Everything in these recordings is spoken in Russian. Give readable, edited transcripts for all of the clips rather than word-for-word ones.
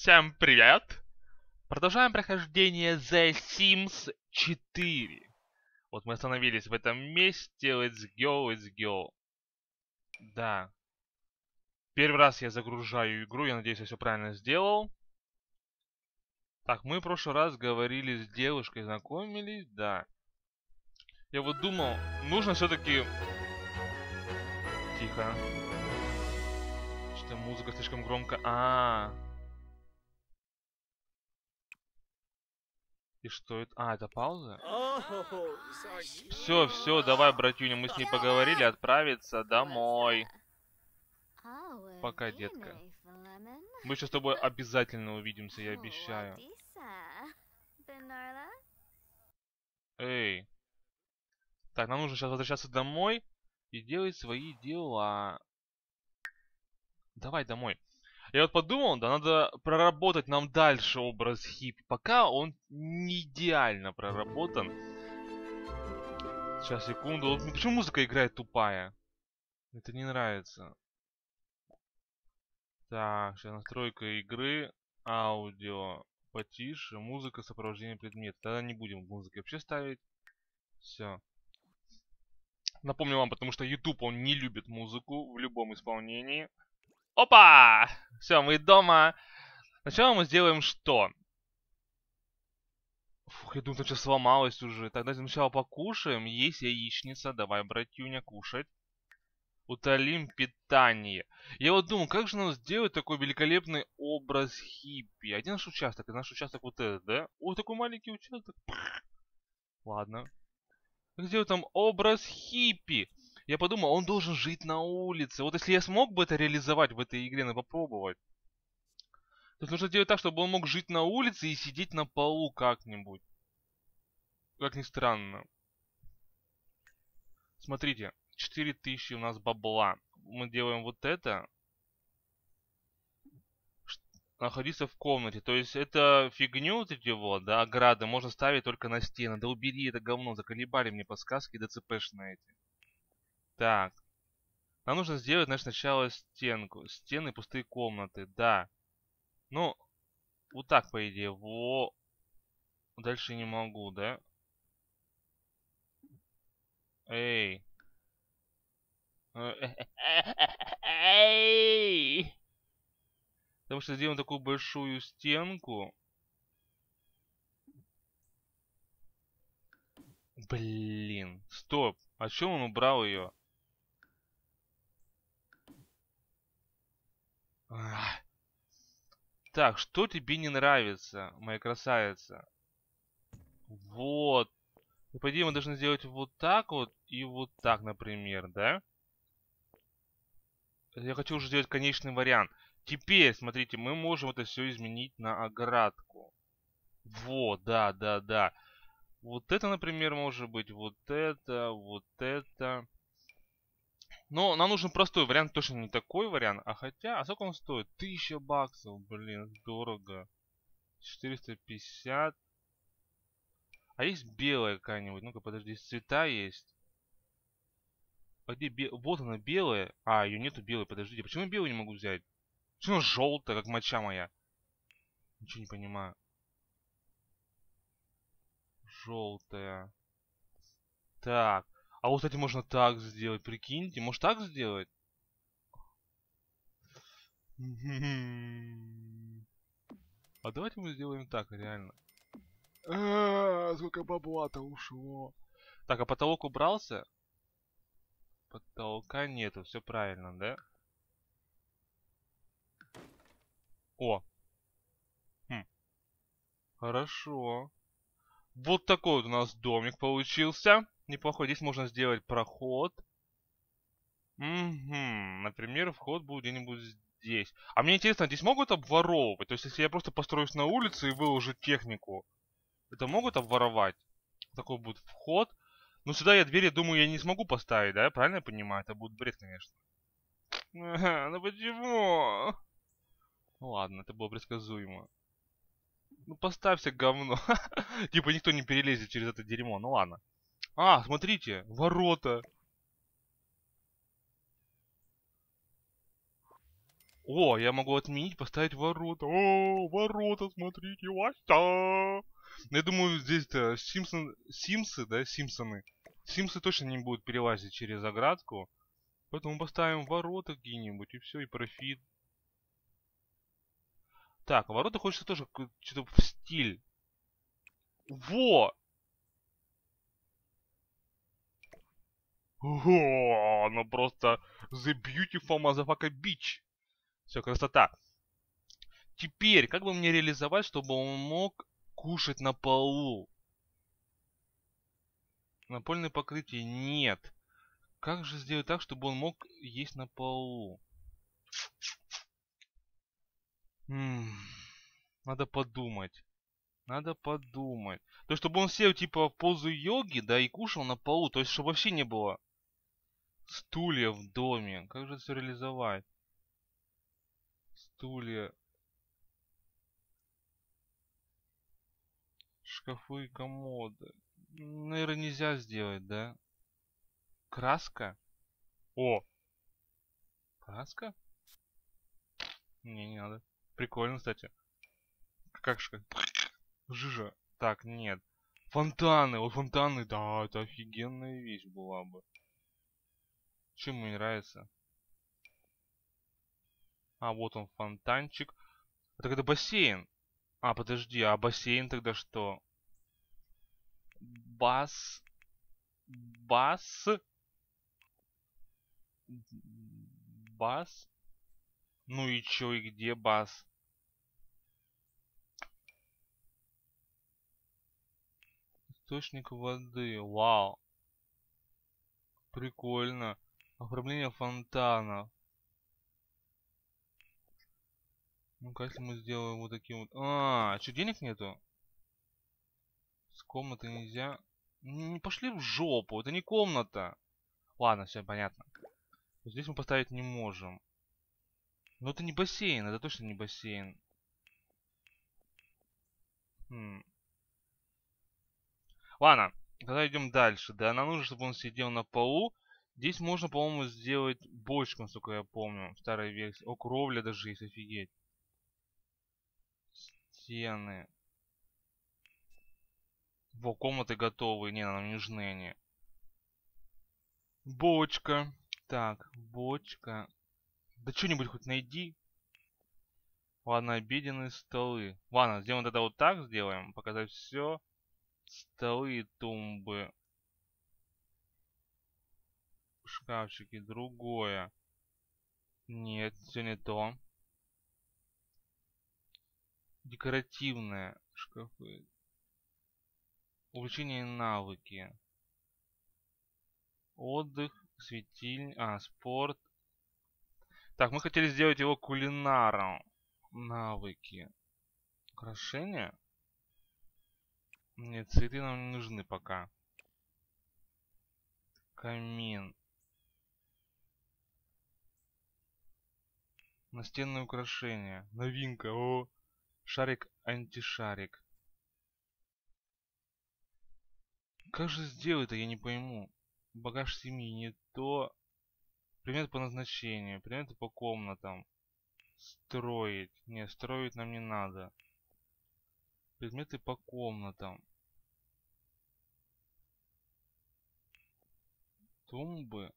Всем привет! Продолжаем прохождение The Sims 4. Вот мы остановились в этом месте. Let's go, let's go. Да. Первый раз я загружаю игру. Я надеюсь, я все правильно сделал. Так, мы в прошлый раз говорили с девушкой, знакомились. Да. Я вот думал, нужно все-таки... Тихо. Что-то музыка слишком громко. И что это? Это пауза? Все, давай, братюня, мы с ней поговорили, отправиться домой. Пока, детка. Мы сейчас с тобой обязательно увидимся, я обещаю. Эй. Так, нам нужно сейчас возвращаться домой и делать свои дела. Давай домой. Я вот подумал, да, надо проработать нам дальше образ хиппи. Пока он не идеально проработан. Сейчас, секунду. Почему музыка играет тупая? Это не нравится. Так, сейчас настройка игры. Аудио потише. Музыка, сопровождение предмета. Тогда не будем музыки вообще ставить. Все. Напомню вам, потому что YouTube, он не любит музыку в любом исполнении. Опа! Все, мы дома. Сначала мы сделаем что? Фух, я думаю, там сейчас сломалось уже. Тогда сначала покушаем. Есть яичница. Давай, братюня, кушать. Утолим питание. Я вот думал, как же нам сделать такой великолепный образ хиппи? Один наш участок. И наш участок вот этот, да? О, такой маленький участок. Ладно. Как сделать там образ хиппи? Я подумал, он должен жить на улице. Вот если я смог бы это реализовать в этой игре, надо попробовать. То есть нужно делать так, чтобы он мог жить на улице и сидеть на полу как-нибудь. Как ни странно. Смотрите, 4000 у нас бабла. Мы делаем вот это. Находиться в комнате. То есть это фигню вот эти вот, да, ограды можно ставить только на стены. Да убери это говно, заколебали мне подсказки ДЦПшные эти. Так. Нам нужно сделать, значит, сначала стенку. Стены, пустые комнаты, да. Ну, вот так, по идее. Во. Дальше не могу, да? Эй. Эй. Потому что сделаем такую большую стенку. Блин. Стоп. А чем он убрал ее? Так, что тебе не нравится, моя красавица? Вот. И по идее мы должны сделать вот так вот и вот так, например, да? Я хочу уже сделать конечный вариант. Теперь, смотрите, мы можем это все изменить на оградку. Вот, да. Вот это, например, может быть, вот это, вот это. Но нам нужен простой вариант, точно не такой вариант. А хотя, а сколько он стоит? 1000 баксов, блин, дорого. 450. А есть белая какая-нибудь? Ну-ка, подожди, цвета есть. А где вот она, белая. Ее нету белой, подождите. Почему я белую не могу взять? Почему она желтая, как моча моя? Ничего не понимаю. Желтая. Так. А вот, кстати, можно так сделать. Прикиньте, может так сделать? А давайте мы сделаем так, реально. Сколько бабла-то ушло. Так, а потолок убрался? Потолка нету, все правильно, да? О. Хорошо. Вот такой вот у нас домик получился. Неплохой. Здесь можно сделать проход. Например, вход будет где-нибудь здесь. А мне интересно, здесь могут обворовывать? То есть, если я просто построюсь на улице и выложу технику, это могут обворовать? Такой будет вход. Но сюда я двери, думаю, я не смогу поставить, да? Правильно я понимаю? Это будет бред, конечно. Ну почему? Ну ладно, это было предсказуемо. Ну поставься, говно. Типа никто не перелезет через это дерьмо. Ну ладно. Смотрите, ворота. О, я могу отменить, поставить ворота. О, ворота, смотрите, вася. Я думаю, здесь-то Симсы, да, Симпсоны. Симсы точно не будут перелазить через оградку. Поэтому поставим ворота какие-нибудь, и все, и профит. Так, а ворота хочется тоже что-то в стиль. Во! О, ну просто the beautiful motherfucker beach. Все, красота. Теперь, как бы мне реализовать, чтобы он мог кушать на полу? Напольное покрытие нет. Как же сделать так, чтобы он мог есть на полу? М, Надо подумать. Надо подумать. То есть, чтобы он сел типа в позу йоги, да, и кушал на полу. То есть, чтобы вообще не было стулья в доме. Как же это все реализовать? Стулья, шкафы и комоды. Наверное, нельзя сделать, да? Краска? О! Краска? Не надо. Прикольно, кстати. Как шкаф? Жижа. Так, нет. Фонтаны. Вот фонтаны, да, это офигенная вещь была бы. Чем мне нравится? А, вот он, фонтанчик. Так это бассейн. А, подожди, а бассейн тогда что? Бас... Бас... Бас? Ну и чё, и где бас? Источник воды. Вау. Прикольно. Оформление фонтана. Ну-ка, если мы сделаем вот таким вот... А, что, денег нету? С комнаты нельзя. Не пошли в жопу, это не комната. Ладно, все понятно. Здесь мы поставить не можем. Но это не бассейн, это точно не бассейн. Хм. Ладно, тогда идем дальше. Да, нам нужно, чтобы он сидел на полу. Здесь можно, по-моему, сделать бочку, насколько я помню, в старой версии. О, кровля даже есть, офигеть. Стены. Во, комнаты готовы. Не, нам не нужны они. Бочка. Так, бочка. Да что-нибудь хоть найди. Ладно, обеденные столы. Ладно, сделаем тогда вот так сделаем. Показать все. Столы и тумбы. Шкафчики. Другое. Нет, все не то. Декоративные шкафы. Увлечение и навыки. Отдых, спорт. Так, мы хотели сделать его кулинаром. Навыки. Украшения? Нет, цветы нам не нужны пока. Камин. Настенные украшения. Новинка. О, шарик-антишарик. Как же сделать-то, я не пойму. Багаж семьи не то. Предметы по назначению. Предметы по комнатам. Строить. Не, строить нам не надо. Предметы по комнатам. Тумбы.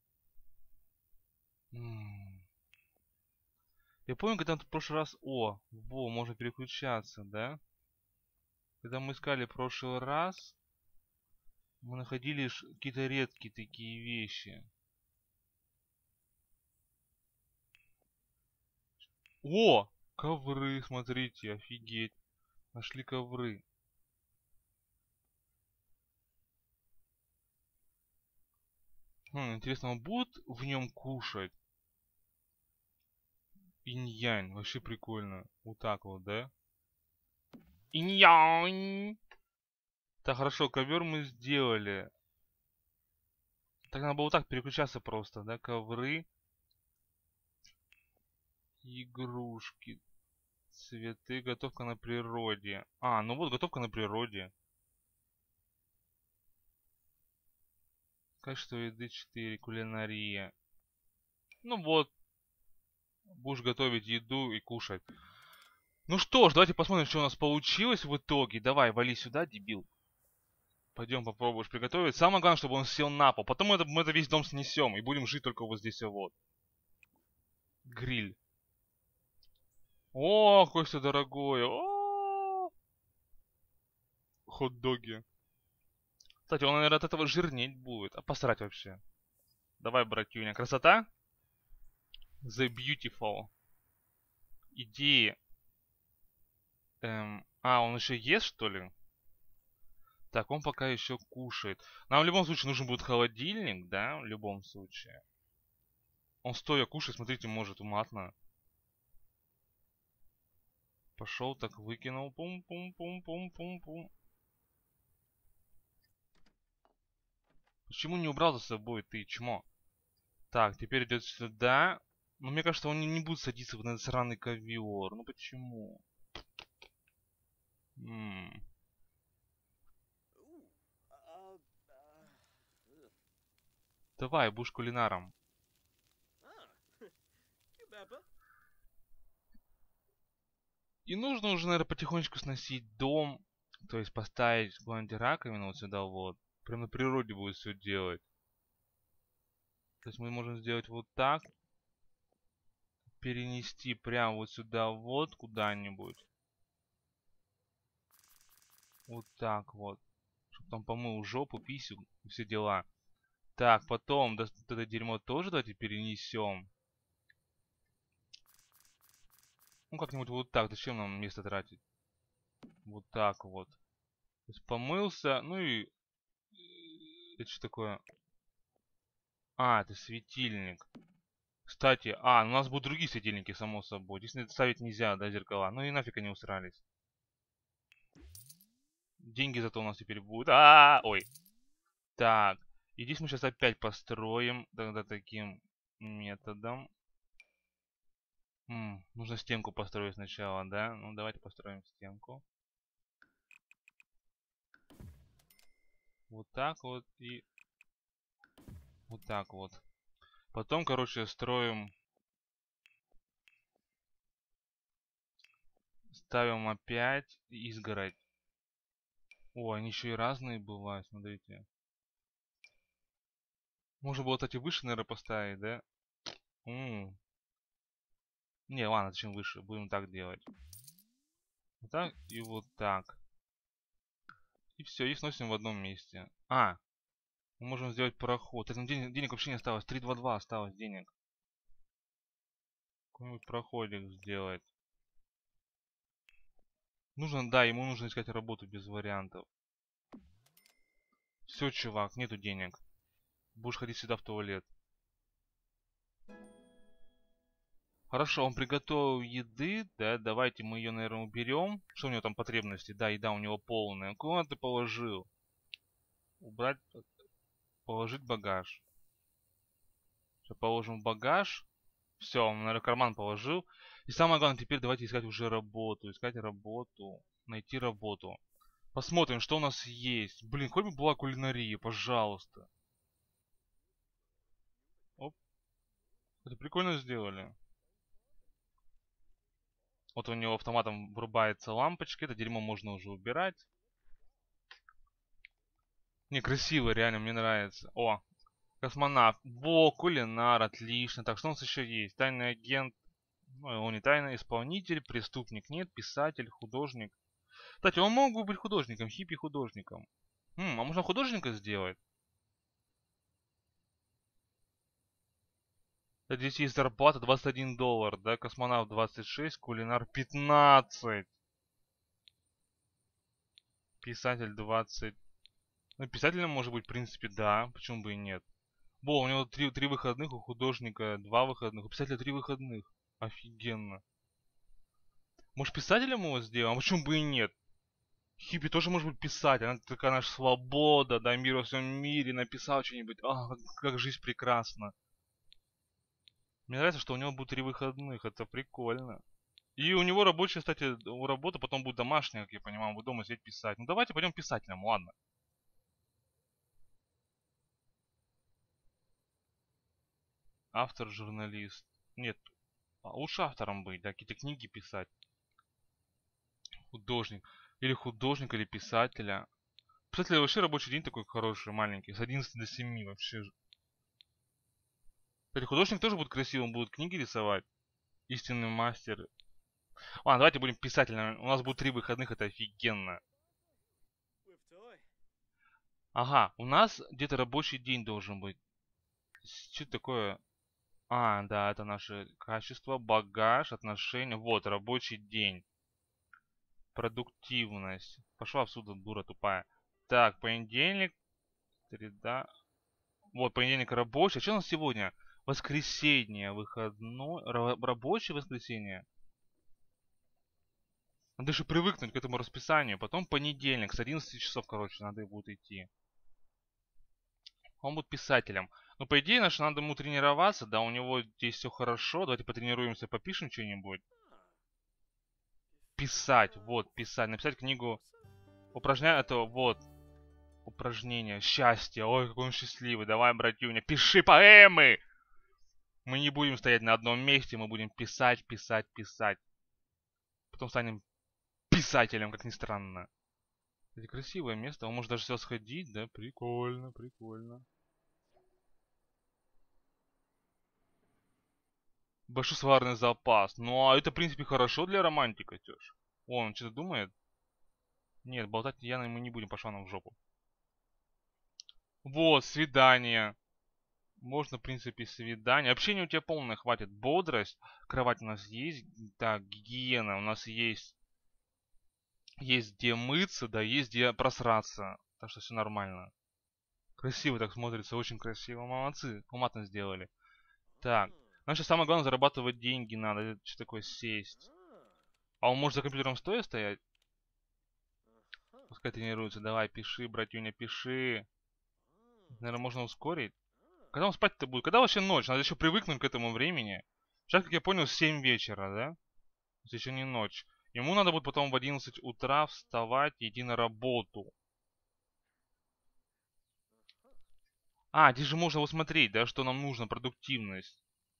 Я помню, когда в прошлый раз... можно переключаться, да? Когда мы искали в прошлый раз, мы находили какие-то редкие такие вещи. О! Ковры, смотрите, офигеть. Нашли ковры. Интересно, он будет в нем кушать? Инь-янь, вообще прикольно. Вот так вот, да? Инь-янь! Так, хорошо, ковер мы сделали. Так надо было вот так переключаться просто, да? Ковры. Игрушки. Цветы. Готовка на природе. А, ну вот готовка на природе. Качество еды 4. Кулинария. Ну вот. Будешь готовить еду и кушать. Ну что ж, давайте посмотрим, что у нас получилось в итоге. Давай, вали сюда, дебил. Пойдем попробуешь приготовить. Самое главное, чтобы он сел на пол. Потом мы это весь дом снесем и будем жить только вот здесь вот. Гриль. О, какое все дорогое. О, хот-доги. Кстати, он, наверное, от этого жирнеть будет. А посрать вообще. Давай, братюня. Красота? The Beautiful. Иди. Он еще ест, что ли? Так, он пока еще кушает. Нам в любом случае нужен будет холодильник, да? В любом случае. Он стоя кушает, смотрите, может, уматно. Пошел, так выкинул. Пум-пум-пум-пум-пум-пум. Почему не убрал за собой ты, чмо? Так, теперь идет сюда. Но мне кажется, он не будет садиться в этот сраный ковер. Ну почему? Давай, будешь кулинаром. И нужно уже, наверное, потихонечку сносить дом. То есть поставить куда-нибудь раковину вот сюда вот. Прям на природе будет все делать. То есть мы можем сделать вот так. Перенести прямо вот сюда вот куда-нибудь. Вот так вот. Чтобы там помыл жопу, писю и все дела. Так, потом это дерьмо тоже давайте перенесем. Ну, как-нибудь вот так. Зачем нам место тратить? Вот так вот. То есть помылся. Ну и... Это что такое? А, это светильник. Кстати, у нас будут другие светильники, само собой. Здесь ставить нельзя, да, зеркала. Ну и нафиг они усрались. Деньги зато у нас теперь будут. Ой. Так. И здесь мы сейчас опять построим тогда таким методом. Нужно стенку построить сначала, да? Ну, давайте построим стенку. Вот так вот и вот так вот. Потом, короче, строим... Ставим опять изгородь. О, они еще и разные бывают, смотрите. Можно было, кстати, выше, наверное, поставить, да? Не, ладно, зачем выше? Будем так делать. Вот так и вот так. И все, и сносим в одном месте. Мы можем сделать проход. Это денег вообще не осталось. 3,22 осталось денег. Какой-нибудь проходик сделать. Нужно, да, ему нужно искать работу без вариантов. Все, чувак, нету денег. Будешь ходить сюда в туалет. Хорошо, он приготовил еды, да, давайте мы ее, наверное, уберем. Что у него там потребности? Да, еда у него полная. Куда ты положил? Убрать, положить багаж. Сейчас положим в багаж. Все, он, наверное, карман положил. И самое главное, теперь давайте искать уже работу. Искать работу. Найти работу. Посмотрим, что у нас есть. Блин, хоть бы была кулинария, пожалуйста. Оп. Это прикольно сделали. Вот у него автоматом врубается лампочка. Это дерьмо можно уже убирать. Не, красиво, реально, мне нравится. О, космонавт. Во, кулинар, отлично. Так, что у нас еще есть? Тайный агент. Ну, он не тайный исполнитель, преступник нет, писатель, художник. Кстати, он мог бы быть художником, хиппи-художником. А можно художника сделать? Здесь есть зарплата $21, да? Космонавт 26, кулинар 15. Писатель 20. Ну, писателем может быть, в принципе, да. Почему бы и нет? У него три выходных, у художника 2 выходных, у писателя 3 выходных. Офигенно. Может, писателем его сделаем? А почему бы и нет? Хиппи тоже может быть писатель. Она такая наша свобода, да, мир во всем мире. Написал что-нибудь. Как жизнь прекрасна. Мне нравится, что у него будет 3 выходных. Это прикольно. И у него рабочая, кстати, работа потом будет домашняя, как я понимаю. Он будет дома сидеть писать. Ну давайте пойдем писателем, ладно. Автор, журналист. Нет. лучше автором быть, да, какие-то книги писать. Художник. Или художник, или писателя. Писателя вообще рабочий день такой хороший, маленький. С 11 до 7 вообще. Кстати, художник тоже будет красивым, будет книги рисовать. Истинный мастер. Ладно, давайте будем писателями. У нас будет 3 выходных, это офигенно. Ага, у нас где-то рабочий день должен быть. Что такое? А, да, это наши качества, багаж, отношения. Вот, рабочий день. Продуктивность. Пошла отсюда, дура тупая. Так, понедельник, среда. Вот, понедельник рабочий. А что у нас сегодня? Воскресенье, выходной. Рабочее воскресенье. Надо же привыкнуть к этому расписанию. Потом понедельник, с 11 часов, короче, надо будет идти. Он будет писателем. Ну, по идее, наш надо ему тренироваться, да, у него здесь все хорошо. Давайте потренируемся, попишем что-нибудь. Писать, вот, писать. Написать книгу. Упражнение, это вот. Упражнение. Счастье. Ой, какой он счастливый. Давай, братюня, пиши поэмы! Мы не будем стоять на одном месте, мы будем писать, писать, писать. Потом станем писателем, как ни странно. Это красивое место. Он может даже все сходить, да? Прикольно, прикольно. Большой словарный запас. Ну, а это, в принципе, хорошо для романтика, тёж. Он что-то думает? Нет, болтать Яной мы не будем, пошла нам в жопу. Вот, свидание. Можно, в принципе, свидание. Общение у тебя полное, хватит. Бодрость. Кровать у нас есть. Так, гигиена. У нас есть... Есть где мыться, да, есть где просраться. Так что все нормально. Красиво так смотрится, очень красиво. Молодцы, уматно сделали. Так, нам сейчас самое главное зарабатывать деньги надо. Это что такое сесть? А он может за компьютером стоя стоять? Пускай тренируется. Давай, пиши, братюня, пиши. Наверное, можно ускорить. Когда он спать-то будет? Когда вообще ночь? Надо еще привыкнуть к этому времени. Сейчас, как я понял, 7 вечера, да? Это еще не ночь. Ему надо будет потом в 11 утра вставать и идти на работу. А, здесь же можно вот смотреть, да, что нам нужно, продуктивность.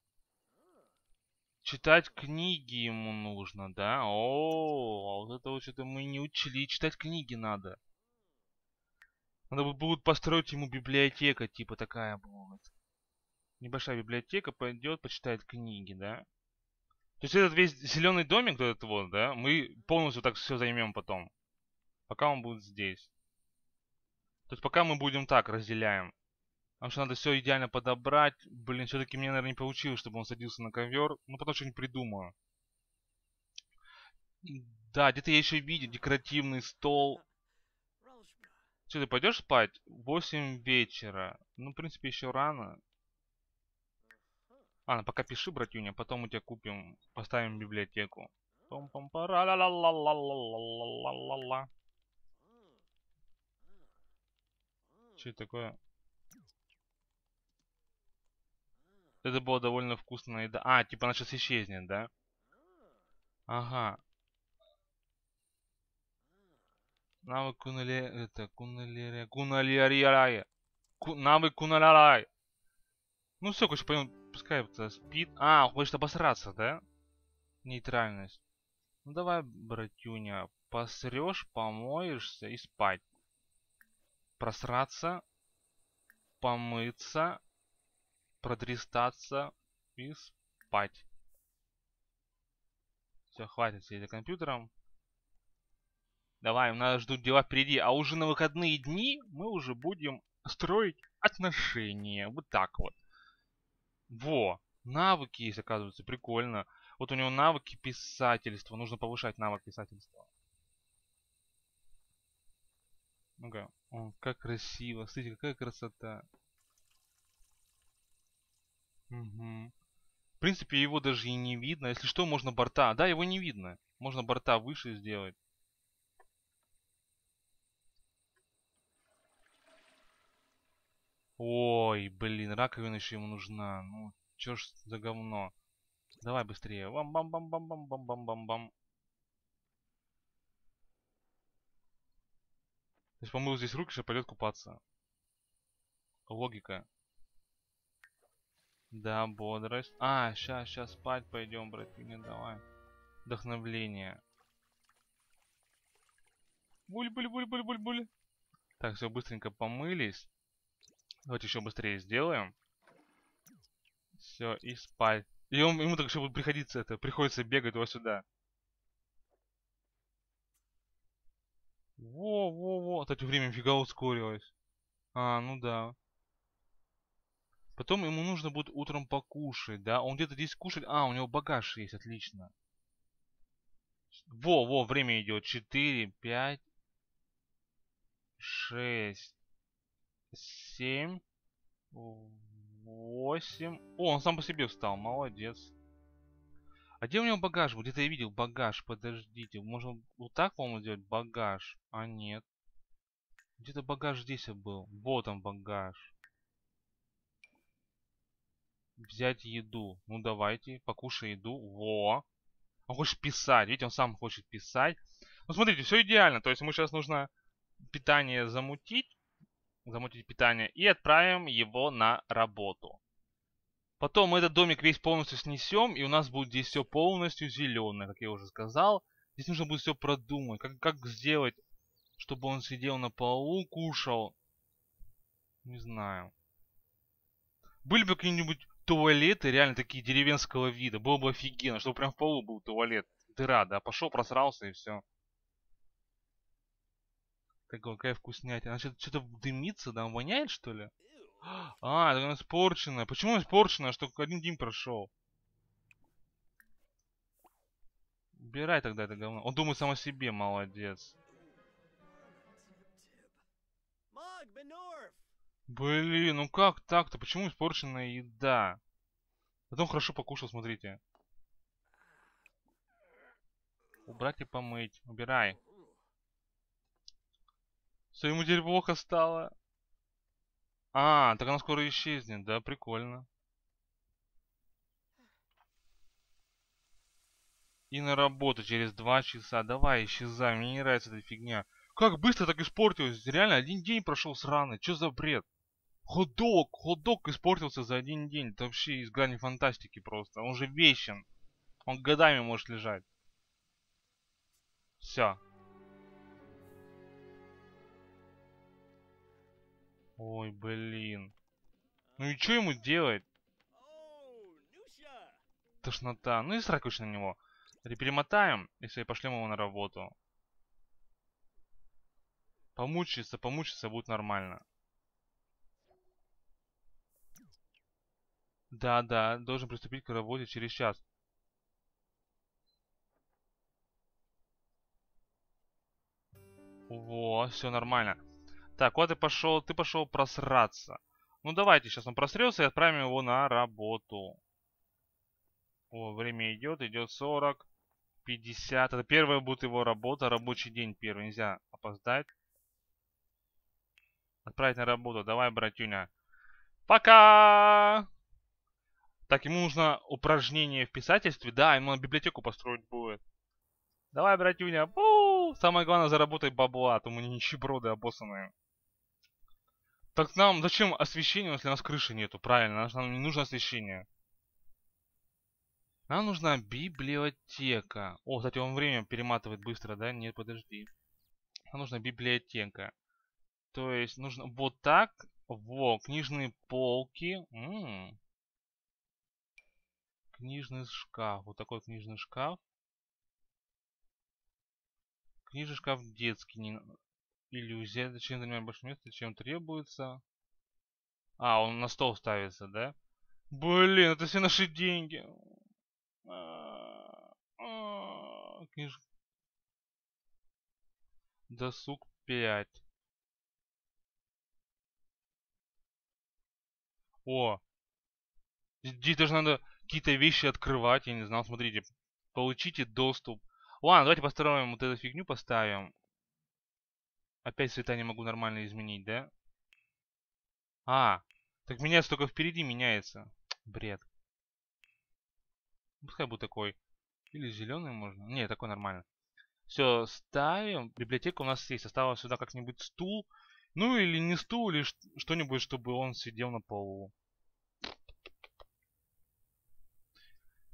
Читать книги ему нужно, да? О, вот это вот что-то мы не учили. Читать книги надо. Надо будет построить ему библиотека, типа такая будет. Небольшая библиотека пойдет, почитает книги, да? То есть этот весь зеленый домик, вот этот вот, да, мы полностью так все займем потом. Пока он будет здесь. То есть пока мы будем так, разделяем. Потому что надо все идеально подобрать. Блин, все-таки мне, наверное, не получилось, чтобы он садился на ковер. Ну, потом что-нибудь придумаю. Да, где-то я еще видел декоративный стол. Что, ты пойдешь спать? 8 вечера. Ну, в принципе, еще рано. Ладно, пока пиши, братюня, потом мы тебе купим, поставим библиотеку. Пам пам пара ла ла ла ла ла ла ла ла. Что это такое? Это было довольно вкусная еда. А, типа она сейчас исчезнет, да? Ага. Навык кунали... Это, куналерия... Куналерия... Навык куналарай. Ну все, короче, понял, пускай это спит. А, хочет обосраться, да? Нейтральность. Ну давай, братюня, посрешь, помоешься и спать. Просраться, помыться, продрестаться и спать. Все, хватит сидеть за компьютером. Давай, у нас ждут дела впереди. А уже на выходные дни мы уже будем строить отношения. Вот так вот. Во, навыки есть, оказывается, прикольно. Вот у него навыки писательства. Нужно повышать навык писательства. Ну-ка. О, как красиво. Смотрите, какая красота. Угу. В принципе, его даже и не видно. Если что, можно борта. Да, его не видно. Можно борта выше сделать. Ой, блин, раковина еще ему нужна. Ну, чё ж за говно. Давай быстрее. Бам-бам-бам-бам-бам-бам-бам-бам. То есть помыл здесь руки, сейчас пойдет купаться. Логика. Да, бодрость. А, сейчас спать пойдем, братья, давай. Вдохновление. Буль-буль-буль-буль-буль-буль. Так, все, быстренько помылись. Давайте еще быстрее сделаем. Все, и спать. И ему так еще будет приходится бегать туда-сюда. Во. Кстати, время фига ускорилось. А, ну да. Потом ему нужно будет утром покушать, да? Он где-то здесь кушает. А, у него багаж есть, отлично. Время идет. 4, 5, 6, 7, 8. О, он сам по себе встал, молодец. А где у него багаж? Вот где-то я видел багаж, подождите. Можно вот так, по-моему, сделать багаж. А нет. Где-то багаж здесь был. Вот он багаж. Взять еду. Ну давайте, покушай еду. Во. Он хочет писать. Видите, он сам хочет писать. Ну смотрите, все идеально. То есть ему сейчас нужно питание замутить питание и отправим его на работу. Потом мы этот домик весь полностью снесем, и у нас будет здесь все полностью зеленое, как я уже сказал. Здесь нужно будет все продумать, как сделать, чтобы он сидел на полу, кушал. Не знаю. Были бы какие-нибудь туалеты, реально такие деревенского вида, было бы офигенно, чтобы прям в полу был туалет. Дыра, да, пошел, просрался и все. Какая вкуснятина. Она что-то дымится, да, воняет, что ли? А, это она испорченная. Почему испорченная? Что один день прошел. Убирай тогда это говно. Он думает сам о себе, молодец. Блин, ну как так-то? Почему испорченная еда? Потом хорошо покушал, смотрите. Убрать и помыть. Убирай. Все, ему теперь плохо стало. А, так она скоро исчезнет, да, прикольно. И на работу через 2 часа. Давай, исчезай, мне не нравится эта фигня. Как быстро так испортилось? Реально, один день прошел сраный. Что за бред? Хот-дог испортился за один день. Это вообще из грани фантастики просто. Он же вечен. Он годами может лежать. Все. Ой, блин. Ну и что ему делать? Тошнота. Ну и срать на него. Перемотаем, если пошлем его на работу. Помучиться будет нормально. Да, должен приступить к работе через час. Во, все нормально. Так, вот ты пошел просраться. Ну давайте, сейчас он просрется и отправим его на работу. О, время идет 40, 50. Это первая будет его работа, рабочий день первый. Нельзя опоздать. Отправить на работу. Давай, братюня. Пока! Так, ему нужно упражнение в писательстве. Да, ему на библиотеку построить будет. Давай, братюня. Самое главное, заработай бабла, а то мы нищеброды обоссанные. Так нам зачем освещение, если у нас крыши нету? Правильно, нам не нужно освещение. Нам нужна библиотека. О, кстати, он время перематывает быстро, да? Нет, подожди. Нам нужна библиотека. То есть нужно вот так. Во, книжные полки. Книжный шкаф. Вот такой книжный шкаф. Книжный шкаф детский. Иллюзия. Зачем занимать больше места, чем требуется? А, он на стол ставится, да? Блин, это все наши деньги. Досуг 5. О, здесь даже надо какие-то вещи открывать, я не знал. Смотрите, получите доступ. Ладно, давайте построим вот эту фигню, поставим. Опять цвета не могу нормально изменить, да? А, так меняется только впереди, меняется. Бред. Пускай будет такой. Или зеленый можно. Не, такой нормально. Все, ставим. Библиотека у нас есть. Осталось сюда как-нибудь стул. Ну или не стул, или что-нибудь, чтобы он сидел на полу.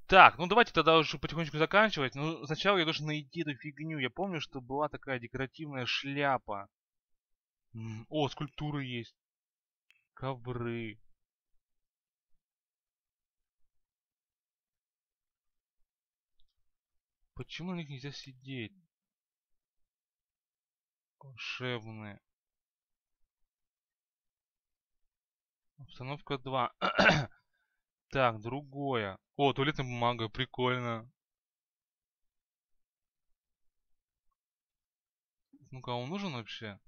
Так, ну давайте тогда уже потихонечку заканчивать. Ну, сначала я должен найти эту фигню. Я помню, что была такая декоративная шляпа. О, скульптуры есть. Ковры. Почему на них нельзя сидеть? Волшебные. Обстановка 2. Так, другое. О, туалетная бумага, прикольно. Ну-ка, он нужен вообще?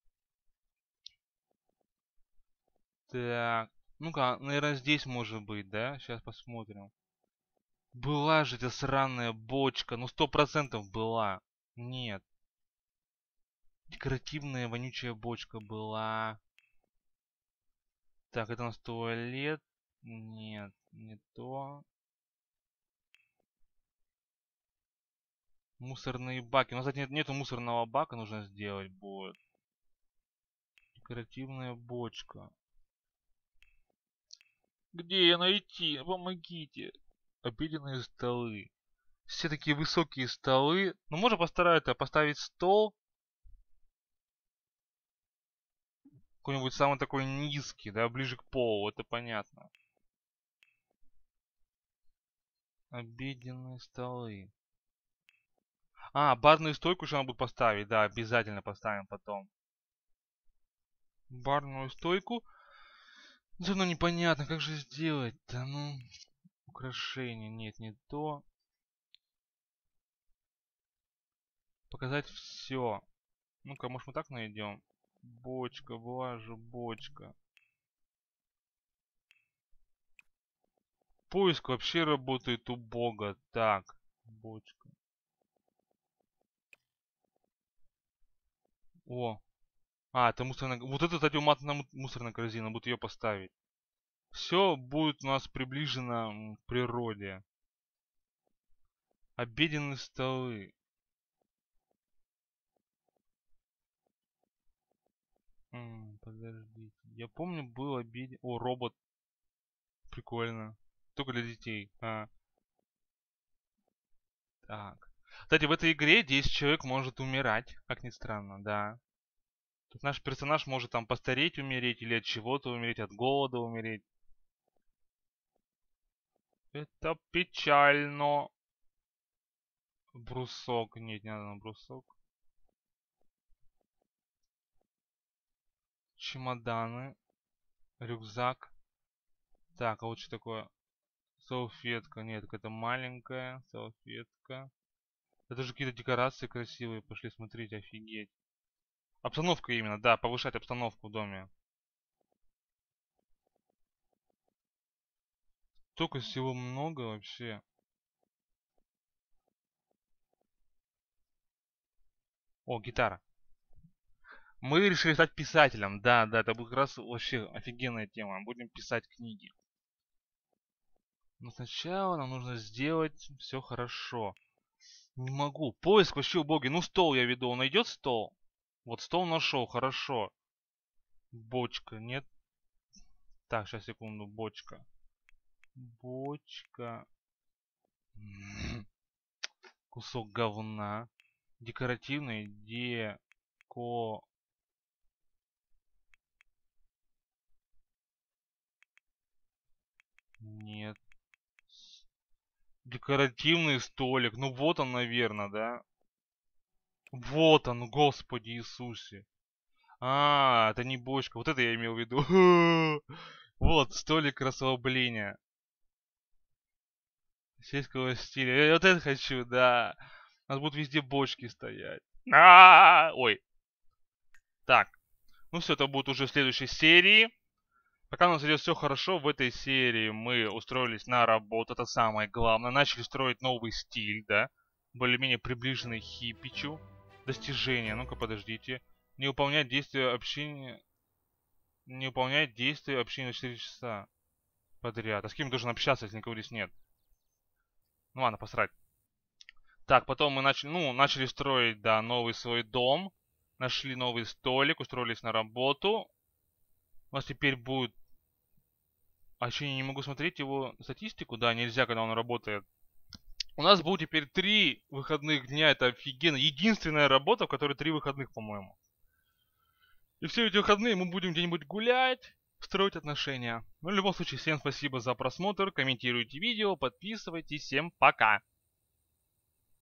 Так. Ну-ка, наверное, здесь может быть, да? Сейчас посмотрим. Была же эта сраная бочка. Ну, 100% была. Нет. Декоративная вонючая бочка была. Так, это у нас туалет. Нет, не то. Мусорные баки. У нас, кстати, нету мусорного бака, нужно сделать будет. Декоративная бочка. Где ее найти? Помогите. Обеденные столы. Все такие высокие столы. Ну, можно постараться поставить стол. Какой-нибудь самый такой низкий, да, ближе к полу. Это понятно. Обеденные столы. А, барную стойку еще надо будет поставить. Да, обязательно поставим потом. Барную стойку. Все равно непонятно, как же сделать-то, ну... Украшение, нет, не то. Показать все. Ну-ка, может мы так найдем? Бочка, была же бочка. Поиск вообще работает убого. Так, бочка. О. А, это мусорная... Вот это, кстати, уматная мусорная корзина. Будут ее поставить. Все будет у нас приближено к природе. Обеденные столы. Подождите. Я помню, был обед... О, робот. Прикольно. Только для детей. Так. Кстати, в этой игре 10 человек может умирать. Как ни странно, да. Тут наш персонаж может там постареть, умереть, или от чего-то умереть, от голода умереть. Это печально. Брусок. Нет, не надо на брусок. Чемоданы. Рюкзак. Так, а вот что такое? Салфетка. Нет, какая-то маленькая салфетка. Это же какие-то декорации красивые. Пошли смотреть, офигеть. Обстановка именно, да, повышать обстановку в доме. Столько всего много вообще. О, гитара. Мы решили стать писателем. Да, да, это будет как раз вообще офигенная тема. Будем писать книги. Но сначала нам нужно сделать все хорошо. Не могу. Поиск вообще убогий. Ну, стол я веду. Он найдет стол? Вот стол нашел, хорошо. Бочка, нет? Так, сейчас, секунду. Бочка. Бочка. Кусок говна. Декоративный. Деко... Нет. Декоративный столик. Ну вот он, наверное, да? Вот он, Господи Иисусе. А, это не бочка. Вот это я имел в виду. Вот, столик расслабления. Сельского стиля. Я вот это хочу, да. У нас будут везде бочки стоять. Ой. Так. Ну все, это будет уже в следующей серии. Пока у нас идет все хорошо, в этой серии мы устроились на работу. Это самое главное. Начали строить новый стиль, да. Более-менее приближенный хипичу. Достижения. Ну-ка, подождите. Не выполнять действия общения... Не выполнять действия общения на 4 часа подряд. А с кем должен общаться, если никого здесь нет? Ну ладно, посрать. Так, потом мы начали строить, да, новый свой дом. Нашли новый столик, устроились на работу. У нас теперь будет А еще я не могу смотреть его статистику. Да, нельзя, когда он работает. У нас будет теперь 3 выходных дня. Это офигенно. Единственная работа, в которой 3 выходных, по-моему. И все эти выходные мы будем где-нибудь гулять, строить отношения. Ну, в любом случае, всем спасибо за просмотр. Комментируйте видео, подписывайтесь. Всем пока.